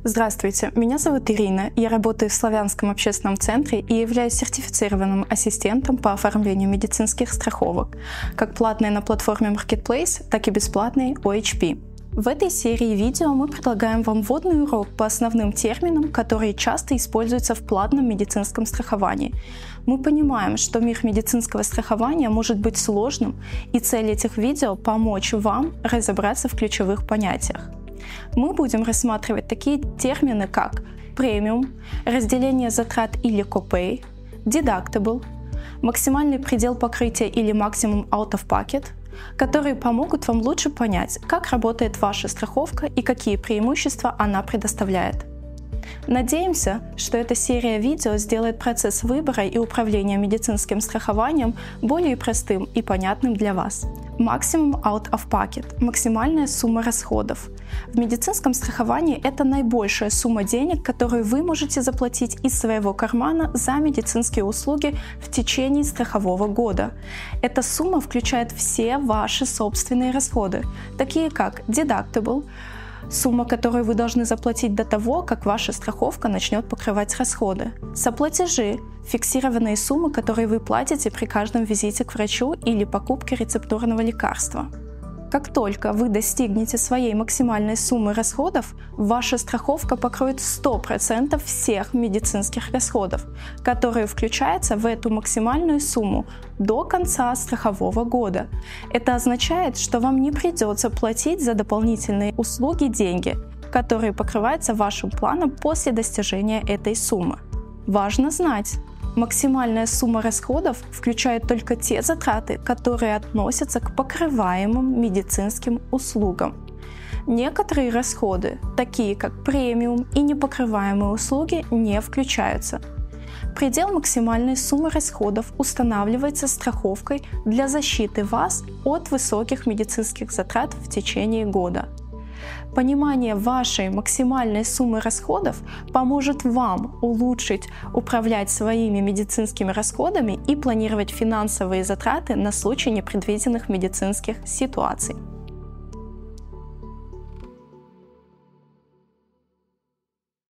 Здравствуйте, меня зовут Ирина, я работаю в Славянском общественном центре и являюсь сертифицированным ассистентом по оформлению медицинских страховок, как платной на платформе Marketplace, так и бесплатной OHP. В этой серии видео мы предлагаем вам вводный урок по основным терминам, которые часто используются в платном медицинском страховании. Мы понимаем, что мир медицинского страхования может быть сложным, и цель этих видео – помочь вам разобраться в ключевых понятиях. Мы будем рассматривать такие термины, как премиум, разделение затрат или копей, deductible, максимальный предел покрытия или максимум out of pocket, которые помогут вам лучше понять, как работает ваша страховка и какие преимущества она предоставляет. Надеемся, что эта серия видео сделает процесс выбора и управления медицинским страхованием более простым и понятным для вас. Maximum out of pocket – максимальная сумма расходов. В медицинском страховании это наибольшая сумма денег, которую вы можете заплатить из своего кармана за медицинские услуги в течение страхового года. Эта сумма включает все ваши собственные расходы, такие как deductible, сумма, которую вы должны заплатить до того, как ваша страховка начнет покрывать расходы. Соплатежи – фиксированные суммы, которые вы платите при каждом визите к врачу или покупке рецептурного лекарства. Как только вы достигнете своей максимальной суммы расходов, ваша страховка покроет 100% всех медицинских расходов, которые включаются в эту максимальную сумму до конца страхового года. Это означает, что вам не придется платить за дополнительные услуги деньги, которые покрываются вашим планом после достижения этой суммы. Важно знать, максимальная сумма расходов включает только те затраты, которые относятся к покрываемым медицинским услугам. Некоторые расходы, такие как премиум и непокрываемые услуги, не включаются. Предел максимальной суммы расходов устанавливается страховкой для защиты вас от высоких медицинских затрат в течение года. Понимание вашей максимальной суммы расходов поможет вам улучшить управлять своими медицинскими расходами и планировать финансовые затраты на случай непредвиденных медицинских ситуаций.